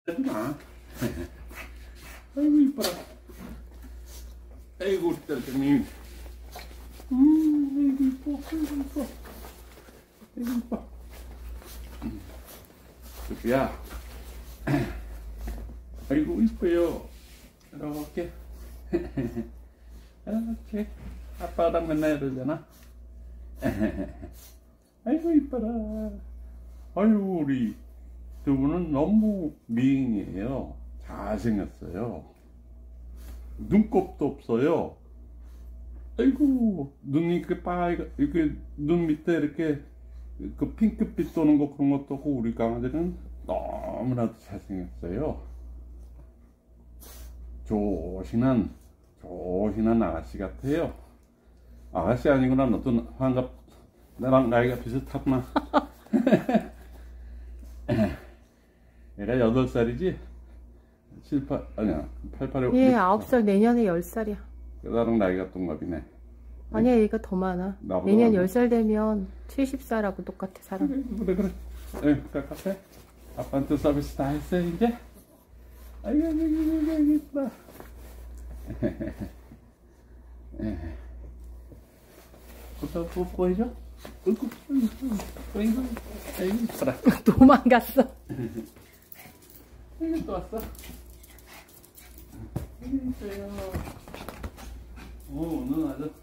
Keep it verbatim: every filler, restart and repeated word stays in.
하지마. 아이고 이뻐라. 아이고 우리 딸내미. 음, 아이고 이뻐, 아이고 이뻐, 아이고 이뻐. 수피야. 아이고 이뻐요. 이렇게. 이렇게. 아빠랑 맨날 이러잖아. 아이고 이뻐라. 아이고 우리 두 분은 너무 미인이에요. 잘생겼어요. 눈곱도 없어요. 아이고 눈이 이렇게 빨개, 이렇게 눈 밑에 이렇게 그 핑크빛 도는 거 그런 것도 없고 우리 강아지는 너무나도 잘생겼어요. 조신한 조신한 아가씨 같아요. 아가씨 아니구나. 너도 환갑 나랑 나이가 비슷하구나. 얘가 여덟 살이지? 칠, 팔, 아니야, 팔, 팔에. 얘 아홉 살, 내년에 열 살이야. 나랑 나이가 동갑이네. 아니야, 얘가 더 많아. 내년 열 살 되면 칠십 살하고 똑같아, 사람. 그래, 그래. 응, 똑같아. 아빠한테 서비스 다 했어, 이제? 아이고, 아이고, 아이고, 아이고, 이쁘다. 또 뽀뽀해줘? 아이고, 아이고, 아이고, 이쁘다. 도망갔어. 아이고, 또 왔어. 아이고, 이뻐요. 오, 오늘 아주